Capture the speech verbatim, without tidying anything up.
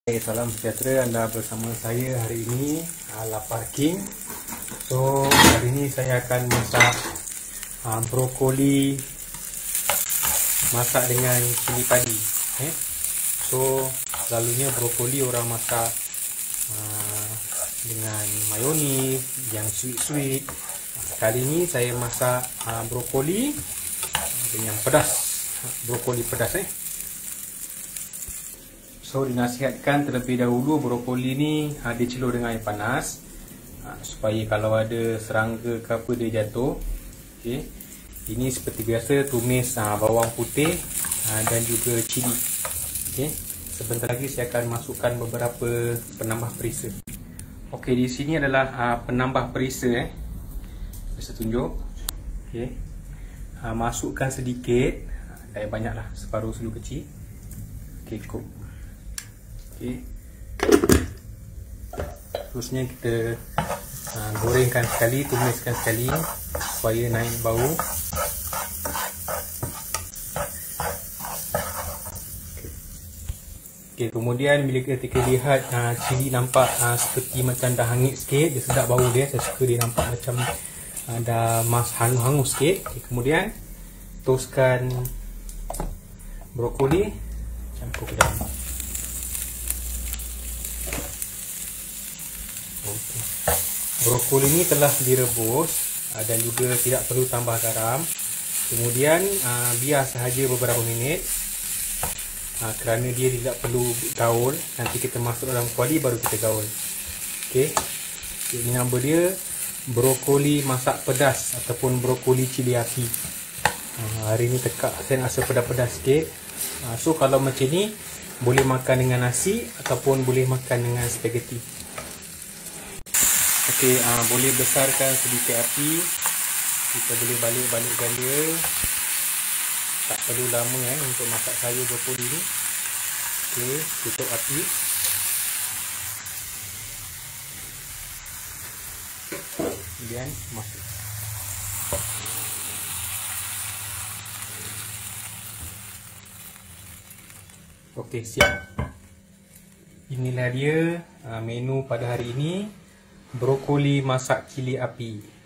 Hey, salam sejahtera, anda bersama saya hari ini uh, Lapar King. So hari ini saya akan masak uh, brokoli masak dengan cili padi. eh? So selalunya brokoli orang masak uh, dengan mayonis yang sweet-sweet. Kali ini saya masak uh, brokoli dengan pedas, brokoli pedas eh So dinasihatkan terlebih dahulu brokoli ni ha, dicelur dengan air panas ha, supaya kalau ada serangga ke apa dia jatuh. Okey. Ini seperti biasa tumis ha, bawang putih ha, dan juga cili. Okey. Sebentar lagi saya akan masukkan beberapa penambah perisa. Okey, di sini adalah ha, penambah perisa eh. Saya tunjuk. Okey. Ha, masukkan sedikit, ha, tak banyaklah, separuh sulu kecil. Okey, cukup. Okay. Terusnya kita uh, gorengkan sekali, tumiskan sekali supaya naik bau. Okay. Okay, kemudian bila kita lihat uh, cili nampak uh, seperti macam dah hangit sikit, dia sedap bau dia. Saya suka dia nampak macam uh, dah mas hangus-hangus sikit. Okay, kemudian toskan brokoli, campur ke dalam. Brokoli ini telah direbus dan juga tidak perlu tambah garam. Kemudian biar sahaja beberapa minit kerana dia tidak perlu gaul. Nanti kita masuk dalam kuali baru kita gaul. Okey. Ini nama dia brokoli masak pedas ataupun brokoli cili api. Hari ini tekak saya rasa pedas-pedas sikit. So kalau macam ni boleh makan dengan nasi ataupun boleh makan dengan spaghetti. Okey, uh, boleh besarkan sedikit api. Kita boleh balik-balikkan dia. Tak perlu lama eh untuk masak sayur brokoli ni. Okey, tutup api. Kemudian masuk. Okey, siap. Inilah dia uh, menu pada hari ini. Brokoli masak cili api.